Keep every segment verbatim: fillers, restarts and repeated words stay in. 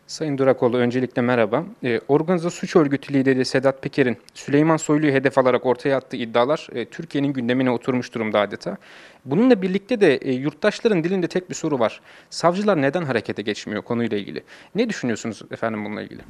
Sayın Durakoğlu, öncelikle merhaba. E, organize suç örgütü lideri Sedat Peker'in Süleyman Soylu'yu hedef alarak ortaya attığı iddialar e, Türkiye'nin gündemine oturmuş durumda adeta. Bununla birlikte de e, yurttaşların dilinde tek bir soru var. Savcılar neden harekete geçmiyor konuyla ilgili? Ne düşünüyorsunuz efendim bununla ilgili?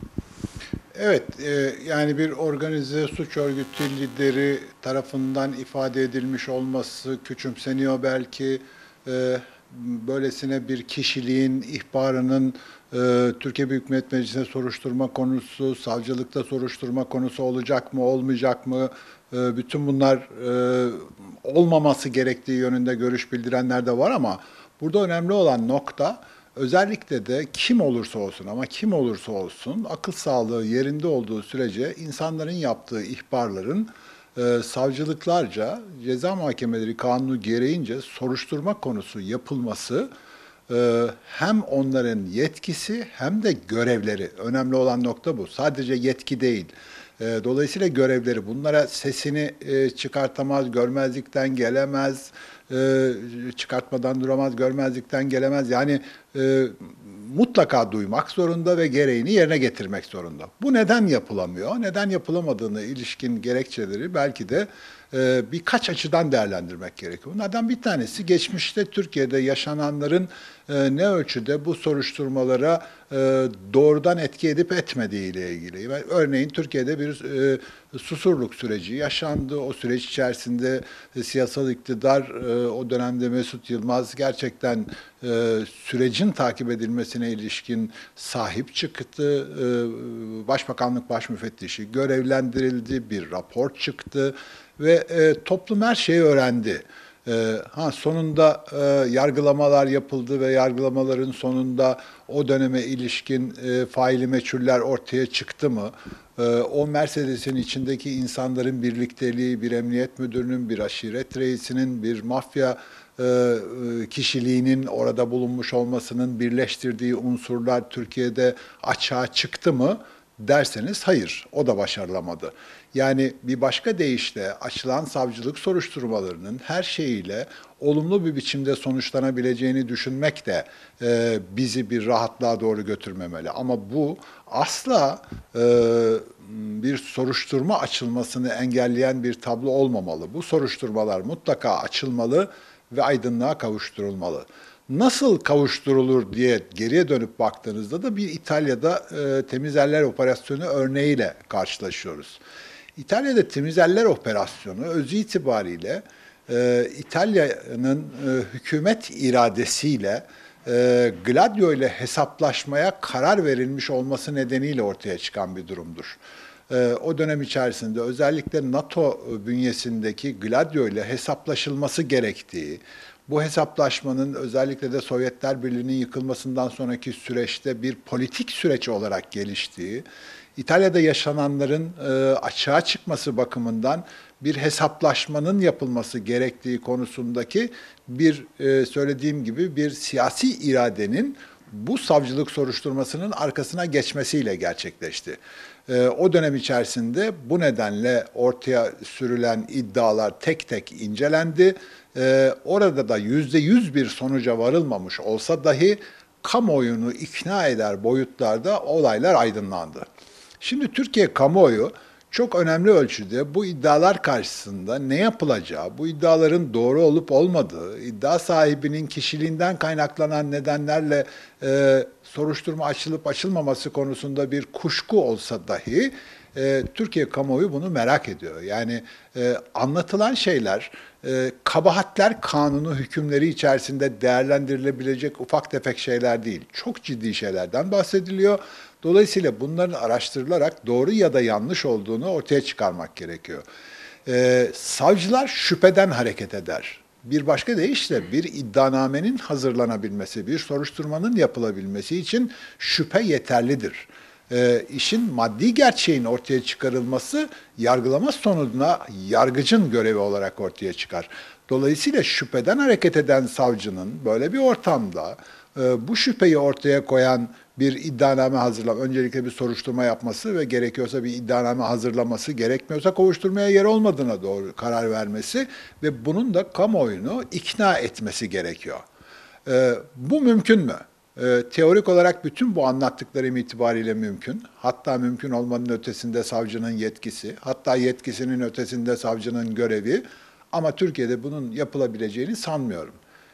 Evet, e, yani bir organize suç örgütü lideri tarafından ifade edilmiş olması küçümseniyor belki. E, Böylesine bir kişiliğin ihbarının e, Türkiye Büyük Millet Meclisi'ne soruşturma konusu, savcılıkta soruşturma konusu olacak mı, olmayacak mı? E, bütün bunlar e, olmaması gerektiği yönünde görüş bildirenler de var ama burada önemli olan nokta, özellikle de kim olursa olsun ama kim olursa olsun akıl sağlığı yerinde olduğu sürece insanların yaptığı ihbarların e, savcılıklarca ceza mahkemeleri kanunu gereğince soruşturma konusu yapılması e, hem onların yetkisi hem de görevleri. Önemli olan nokta bu. Sadece yetki değil. E, Dolayısıyla görevleri bunlara sesini e, çıkartamaz, görmezlikten gelemez, e, çıkartmadan duramaz, görmezlikten gelemez. Yani e, mutlaka duymak zorunda ve gereğini yerine getirmek zorunda. Bu neden yapılamıyor? Neden yapılamadığını ilişkin gerekçeleri belki de e, birkaç açıdan değerlendirmek gerekiyor. Bunlardan bir tanesi geçmişte Türkiye'de yaşananların e, ne ölçüde bu soruşturmalara e, doğrudan etki edip etmediği ile ilgili. Örneğin Türkiye'de bir e, susurluk süreci yaşandı. O süreç içerisinde e, siyasal iktidar e, o dönemde Mesut Yılmaz gerçekten e, sürecin takip edilmesine ilişkin sahip çıktı. E, Başbakanlık Başmüfettişi görevlendirildi, bir rapor çıktı ve e, toplum her şeyi öğrendi. Ee, ha sonunda e, yargılamalar yapıldı ve yargılamaların sonunda o döneme ilişkin e, faili meçhuller ortaya çıktı mı? E, o Mercedes'in içindeki insanların birlikteliği, bir emniyet müdürünün, bir aşiret reisinin, bir mafya e, e, kişiliğinin orada bulunmuş olmasının birleştirdiği unsurlar Türkiye'de açığa çıktı mı derseniz hayır, o da başarılamadı. Yani bir başka deyişle açılan savcılık soruşturmalarının her şeyiyle olumlu bir biçimde sonuçlanabileceğini düşünmek de e, bizi bir rahatlığa doğru götürmemeli. Ama bu asla e, bir soruşturma açılmasını engelleyen bir tablo olmamalı. Bu soruşturmalar mutlaka açılmalı ve aydınlığa kavuşturulmalı. Nasıl kavuşturulur diye geriye dönüp baktığınızda da bir İtalya'da e, temiz eller operasyonu örneğiyle karşılaşıyoruz. İtalya'da temiz eller operasyonu özü itibariyle e, İtalya'nın e, hükümet iradesiyle e, Gladio ile hesaplaşmaya karar verilmiş olması nedeniyle ortaya çıkan bir durumdur. E, o dönem içerisinde özellikle NATO bünyesindeki Gladio ile hesaplaşılması gerektiği, bu hesaplaşmanın özellikle de Sovyetler Birliği'nin yıkılmasından sonraki süreçte bir politik süreç olarak geliştiği, İtalya'da yaşananların e, açığa çıkması bakımından bir hesaplaşmanın yapılması gerektiği konusundaki bir e, söylediğim gibi bir siyasi iradenin bu savcılık soruşturmasının arkasına geçmesiyle gerçekleşti. E, o dönem içerisinde bu nedenle ortaya sürülen iddialar tek tek incelendi. E, orada da yüzde yüz bir sonuca varılmamış olsa dahi kamuoyunu ikna eder boyutlarda olaylar aydınlandı. Şimdi Türkiye kamuoyu çok önemli ölçüde bu iddialar karşısında ne yapılacağı, bu iddiaların doğru olup olmadığı, iddia sahibinin kişiliğinden kaynaklanan nedenlerle e, soruşturma açılıp açılmaması konusunda bir kuşku olsa dahi e, Türkiye kamuoyu bunu merak ediyor. Yani e, anlatılan şeyler e, kabahatler kanunu hükümleri içerisinde değerlendirilebilecek ufak tefek şeyler değil. Çok ciddi şeylerden bahsediliyor. Dolayısıyla bunların araştırılarak doğru ya da yanlış olduğunu ortaya çıkarmak gerekiyor. Ee, savcılar şüpheden hareket eder. Bir başka deyişle bir iddianamenin hazırlanabilmesi, bir soruşturmanın yapılabilmesi için şüphe yeterlidir. Ee, işin maddi gerçeğin ortaya çıkarılması yargılama sonucuna yargıcın görevi olarak ortaya çıkar. Dolayısıyla şüpheden hareket eden savcının böyle bir ortamda e, bu şüpheyi ortaya koyan bir iddianame hazırlam, öncelikle bir soruşturma yapması ve gerekiyorsa bir iddianame hazırlaması, gerekmiyorsa kovuşturmaya yer olmadığına doğru karar vermesi ve bunun da kamuoyunu ikna etmesi gerekiyor. Ee, bu mümkün mü? Ee, teorik olarak bütün bu anlattıklarım itibariyle mümkün. Hatta mümkün olmanın ötesinde savcının yetkisi, hatta yetkisinin ötesinde savcının görevi. Ama Türkiye'de bunun yapılabileceğini sanmıyorum.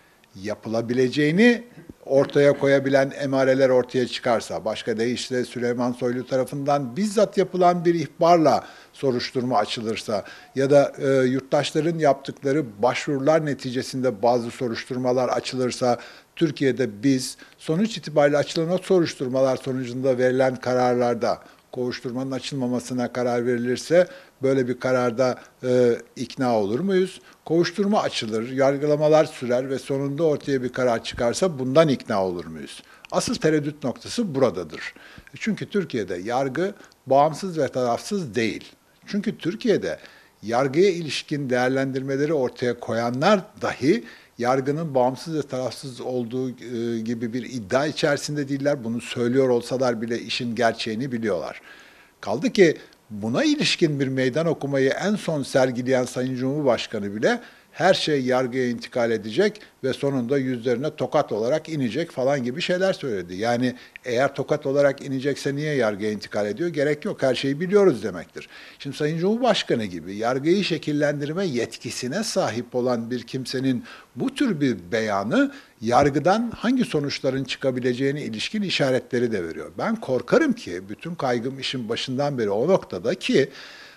Yapılabileceğini ortaya koyabilen emareler ortaya çıkarsa, başka deyişle Süleyman Soylu tarafından bizzat yapılan bir ihbarla soruşturma açılırsa ya da e, yurttaşların yaptıkları başvurular neticesinde bazı soruşturmalar açılırsa, Türkiye'de biz sonuç itibariyle açılan o soruşturmalar sonucunda verilen kararlarda kovuşturmanın açılmamasına karar verilirse böyle bir kararda e, ikna olur muyuz? Kovuşturma açılır, yargılamalar sürer ve sonunda ortaya bir karar çıkarsa bundan ikna olur muyuz? Asıl tereddüt noktası buradadır. Çünkü Türkiye'de yargı bağımsız ve tarafsız değil. Çünkü Türkiye'de yargıya ilişkin değerlendirmeleri ortaya koyanlar dahi yargının bağımsız ve tarafsız olduğu e, gibi bir iddia içerisinde değiller. Bunu söylüyor olsalar bile işin gerçeğini biliyorlar. Kaldı ki buna ilişkin bir meydan okumayı en son sergileyen Sayın Cumhurbaşkanı bile her şey yargıya intikal edecek ve sonunda yüzlerine tokat olarak inecek falan gibi şeyler söyledi. Yani eğer tokat olarak inecekse niye yargıya intikal ediyor? Gerek yok, her şeyi biliyoruz demektir. Şimdi Sayın Cumhurbaşkanı gibi yargıyı şekillendirme yetkisine sahip olan bir kimsenin bu tür bir beyanı yargıdan hangi sonuçların çıkabileceğine ilişkin işaretleri de veriyor. Ben korkarım ki bütün kaygım işin başından beri o noktada ki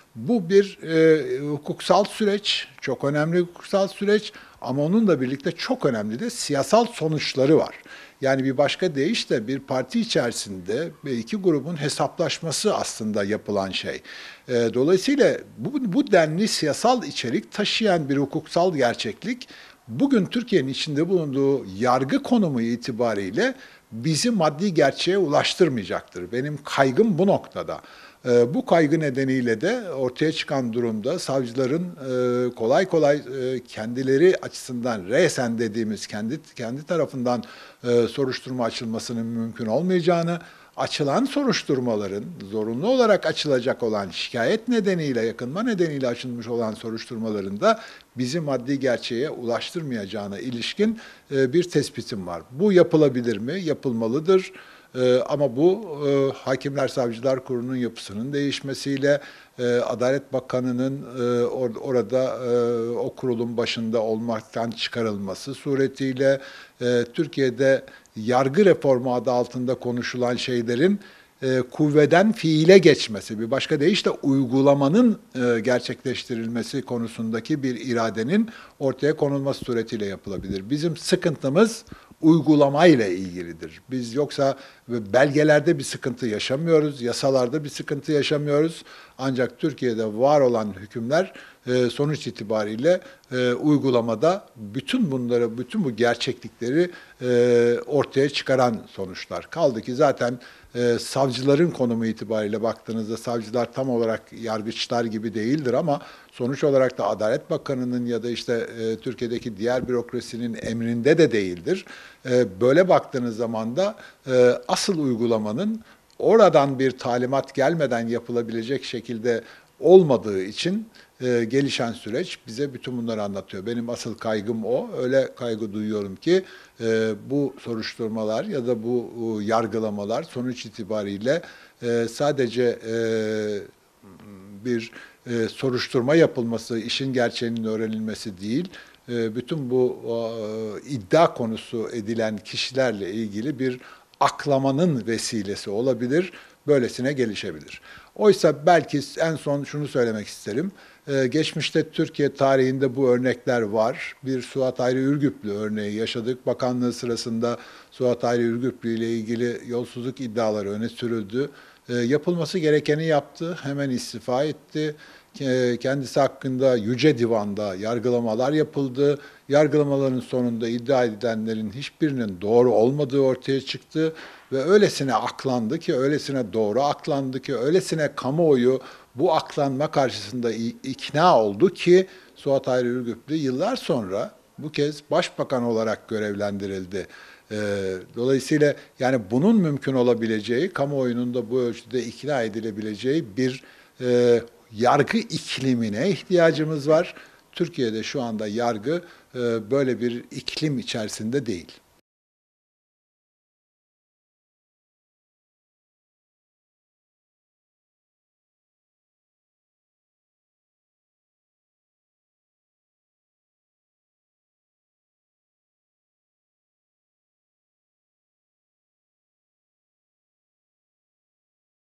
bu bir e, hukuksal süreç, çok önemli hukuksal süreç ama onunla birlikte çok önemli de siyasal sonuçları var. Yani bir başka deyişle bir parti içerisinde iki grubun hesaplaşması aslında yapılan şey. E, dolayısıyla bu, bu denli siyasal içerik taşıyan bir hukuksal gerçeklik bugün Türkiye'nin içinde bulunduğu yargı konumu itibariyle bizi maddi gerçeğe ulaştırmayacaktır. Benim kaygım bu noktada. E, bu kaygı nedeniyle de ortaya çıkan durumda savcıların e, kolay kolay e, kendileri açısından resen dediğimiz kendi kendi tarafından e, soruşturma açılmasının mümkün olmayacağını, açılan soruşturmaların zorunlu olarak açılacak olan şikayet nedeniyle, yakınma nedeniyle açılmış olan soruşturmaların da bizi maddi gerçeğe ulaştırmayacağına ilişkin e, bir tespitim var. Bu yapılabilir mi? Yapılmalıdır. Ee, ama bu e, Hakimler Savcılar Kurulu'nun yapısının değişmesiyle, e, Adalet Bakanı'nın e, or, orada e, o kurulun başında olmaktan çıkarılması suretiyle e, Türkiye'de yargı reformu adı altında konuşulan şeylerin e, kuvveden fiile geçmesi, bir başka deyişle uygulamanın e, gerçekleştirilmesi konusundaki bir iradenin ortaya konulması suretiyle yapılabilir. Bizim sıkıntımız uygulamayla ilgilidir. Biz yoksa belgelerde bir sıkıntı yaşamıyoruz, yasalarda bir sıkıntı yaşamıyoruz. Ancak Türkiye'de var olan hükümler e, sonuç itibariyle e, uygulamada bütün bunları, bütün bu gerçeklikleri e, ortaya çıkaran sonuçlar. Kaldı ki zaten e, savcıların konumu itibariyle baktığınızda savcılar tam olarak yargıçlar gibi değildir ama sonuç olarak da Adalet Bakanı'nın ya da işte e, Türkiye'deki diğer bürokrasinin emrinde de değildir. E, böyle baktığınız zaman da e, asıl uygulamanın oradan bir talimat gelmeden yapılabilecek şekilde olmadığı için e, gelişen süreç bize bütün bunları anlatıyor. Benim asıl kaygım o. Öyle kaygı duyuyorum ki e, bu soruşturmalar ya da bu e, yargılamalar sonuç itibariyle e, sadece e, bir e, soruşturma yapılması, işin gerçeğinin öğrenilmesi değil, e, bütün bu e, iddia konusu edilen kişilerle ilgili bir aklamanın vesilesi olabilir, böylesine gelişebilir. Oysa belki en son şunu söylemek isterim. Ee, geçmişte Türkiye tarihinde bu örnekler var. Bir Suat Hayri Ürgüplü örneği yaşadık. Bakanlığı sırasında Suat Hayri Ürgüplü ile ilgili yolsuzluk iddiaları öne sürüldü. Ee, yapılması gerekeni yaptı, hemen istifa etti. Kendisi hakkında Yüce Divan'da yargılamalar yapıldı. Yargılamaların sonunda iddia edilenlerin hiçbirinin doğru olmadığı ortaya çıktı ve öylesine aklandı ki, öylesine doğru aklandı ki, öylesine kamuoyu bu aklanma karşısında ikna oldu ki Suat Hayri Ürgüplü yıllar sonra bu kez başbakan olarak görevlendirildi. Dolayısıyla yani bunun mümkün olabileceği, kamuoyunun da bu ölçüde ikna edilebileceği bir e, yargı iklimine ihtiyacımız var. Türkiye'de şu anda yargı e, böyle bir iklim içerisinde değil.